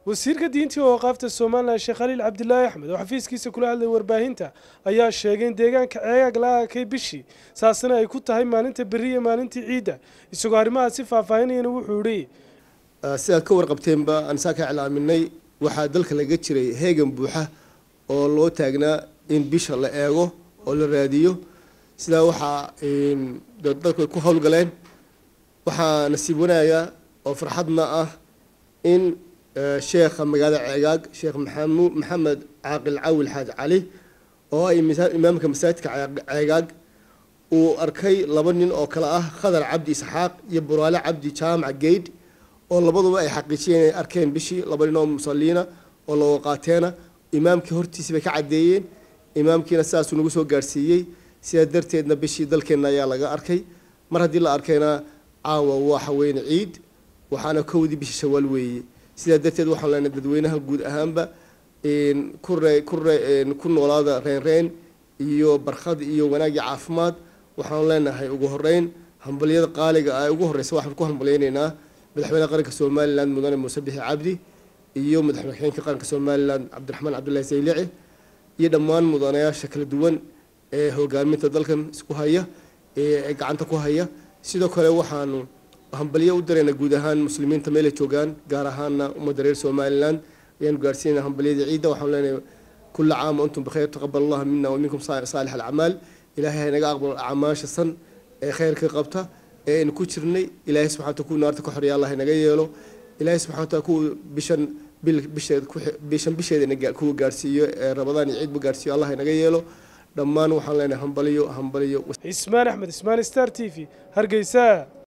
wasiirka diinta oo qaafta Soomaaliya Sheekh Khaliil Cabdillaahi Axmed oo xafiiskiisa kula hadlay warbaahinta ayaa sheegay in deegaanka ceegaag la arkay bishii saasana ay ku tahay maalinta bariye maalintii ciida isagoo arrimahaasi faahfaahinayna wuxuu yiri sida ka warqabteenba aan saaka iclaaminay waxaa dalka laga jiray heegan buuxa oo loo taagnaa in bisha la eego oo la raadiyo sida waxa dadku ku hawlgaleen waxa nasiib wanaagga oo farxadna ah in sheekh magaalada ceegaag sheekh maxamed caaqil cawil xaaj cali oo ay imaamka masaajidka ceegaag uu arkay laba nin oo kala ah khadar cabdi isxaaq iyo buraale cabdi jaamac geyd oo labaduba ay xaqiijiyeen inay arkeen bishii laba nin oo musalliina oo loo qaateena imaamkii hortiisa bay ka cadeeyeen imaamkiina sidaas uu nagu soo gaarsiiyay sida darteedna bishii dalkeena ayaa laga arkay mar haddii la arkayna caawa waxa weyn ciid waxaana kowdii bishii shawaal weeye sida darteed waxaan leenahay dadweynaha guud ahaanba ku noolaada reen iyo barkhad iyo wanaag iyo caafimaad waxaan leenahay ugu horeyn hambaliyada qaaliga ah ugu horeysa waxaan ku hambaliyeenaa madaxweynaha qaranka Soomaaliland mudane Muuse Bixi Cabdi iyo madaxweynaha qaranka Soomaaliland Cabdiraxmaan Cabdullaahi Saylici iyo dhammaan mudanayaasha kala duwan ee hogaaminta dalkan isku haya ee gacanta ku haya sidoo kale waxaan hambaliyo u dareena guud ahaan muslimiinta meel ay joogaan gaar ahaan ummadda reer Soomaaliland ayaan gaarsiinaa hambaliyada ciida waxaan leenahay كل عام وأنتم بخير تقبل الله منا ومنكم صالح الأعمال إلهي نقابل أعمال شصن خير كقبتها إن كشرني إلهي سبحانه تكون نار تكحر يا الله نجيله إلهي سبحانه تكون بشن نجا كو جارسيو رمضان يعيد بجارسيو الله نجيله دمان وحنا لنا همبليو إسمان أحمد إسمان ستار تيفي هرجيسا